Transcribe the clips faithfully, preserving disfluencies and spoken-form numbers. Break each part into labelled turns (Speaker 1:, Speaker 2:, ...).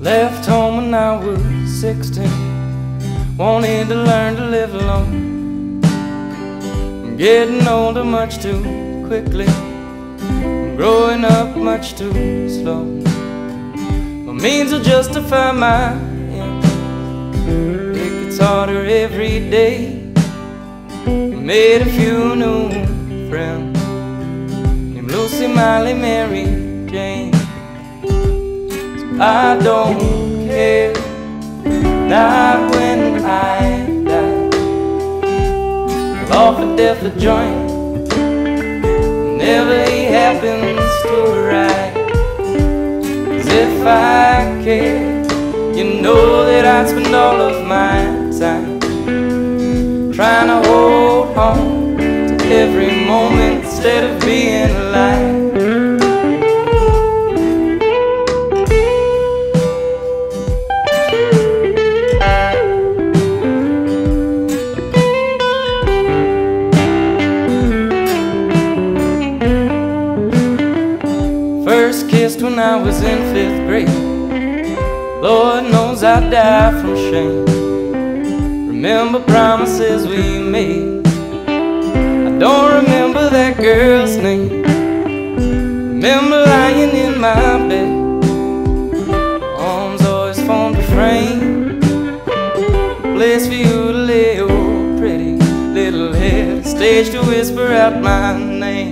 Speaker 1: Left home when I was sixteen, wanted to learn to live alone. I'm getting older much too quickly, I'm growing up much too slow. My means will justify my ends. It gets harder every day. I made a few new friends, named Lucy, Miley, Mary, Jane. I don't care, not when I die. I'll offer death a joint whenever he happens to arrive. 'Cause if I cared, you know that I'd spend all of my time trying to hold on to every moment instead of being alive. First kissed when I was in fifth grade. Lord knows I'd die from shame. Remember promises we made. I don't remember that girl's name. Remember lying in my bed, arms always formed a frame, a place for you to lay your pretty little head, a stage to whisper out my name.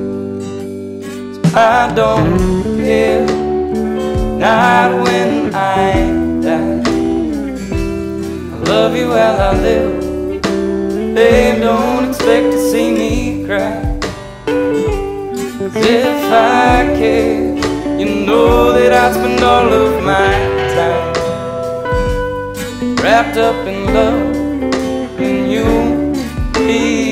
Speaker 1: I don't care, not when I die. I love you while I live. Babe, don't expect to see me cry. 'Cause if I cared, you know that I'd spend all of my time wrapped up in love, and you be